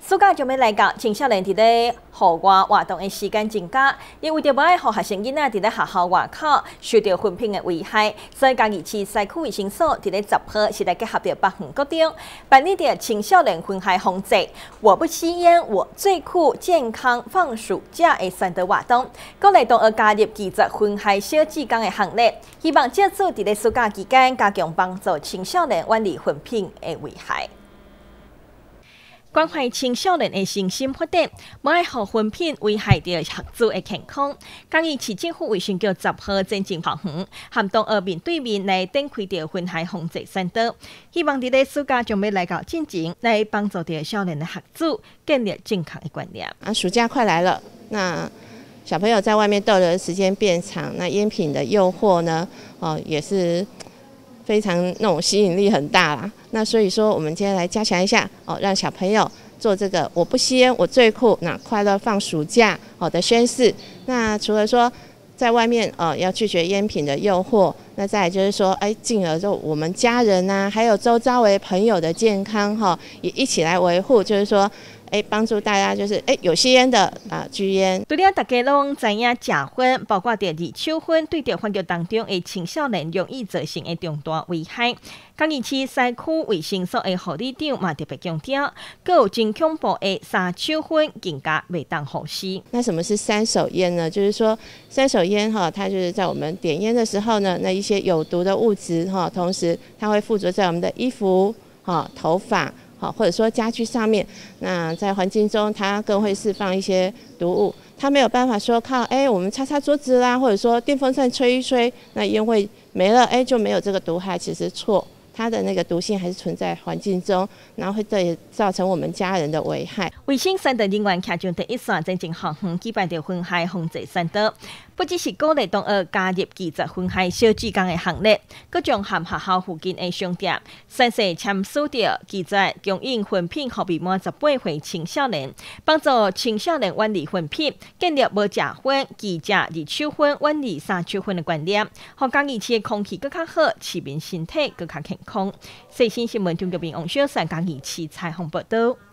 暑假就要来到，青少年伫咧户外活动的时间增加，因为着无爱互学生囡仔伫咧学校外口受到粪便的危害，所以嘉义市西区卫生所伫咧10号是来结合着北园高中办理着青少年分害防治“我不吸烟，我最酷”健康放暑假的宣导活动，鼓励同学加入记者分害小志工的行列，希望借此伫咧暑假期间加强帮助青少年远离粪便的危害。 关怀青少年的身心发展，无爱互粪便危害着学子的健康。嘉义市政府卫生局10号前进校园，和同学面对面来展开着分害防治宣导，希望伫咧暑假将要来到进前，来帮助着少年的学子建立健康的观念。 暑假快来了，那小朋友在外面逗留的时间变长，那烟品的诱惑呢，也是 非常那种吸引力很大啦，那所以说我们今天来加强一下让小朋友做这个我不吸烟我最酷，那快乐放暑假的宣誓。那除了说在外面要拒绝烟品的诱惑，那再来就是说，进而就我们家人啊，还有周遭为朋友的健康也一起来维护，就是说。 帮助大家就是有吸烟的拒烟。 除了大家拢知影食薰，包括着二手薰对着环境当中的青少年容易造成的重大危害。嘉义市西区卫生所的护理长嘛特别强调，更有真恐怖的三手薰更加袂当忽视。 那什么是三手烟呢？就是说三手烟它就是在我们点烟的时候呢，那一些有毒的物质同时它会附着在我们的衣服头发。 或者说家具上面，那在环境中它更会释放一些毒物，它没有办法说靠我们擦擦桌子啦，或者说电风扇吹一吹，那烟味没了就没有这个毒害，其实错。 它的那个毒性还是存在环境中，然后会对造成我们家人的危害。 卫生宣导人员徛上第一线，真正校园举办着分害防治宣导，不只是鼓励同学加入记者分害小志工的行列，佮将和学校附近的商店宣誓签署着记者供应粪便予未满18岁青少年，帮助青少年远离粪便，建立无食薰、记者二手薰、远离三手薰的观念，让嘉义市的空气更较好，市民身体更较健康。细心新闻中国民王小山嘉义市采访报道。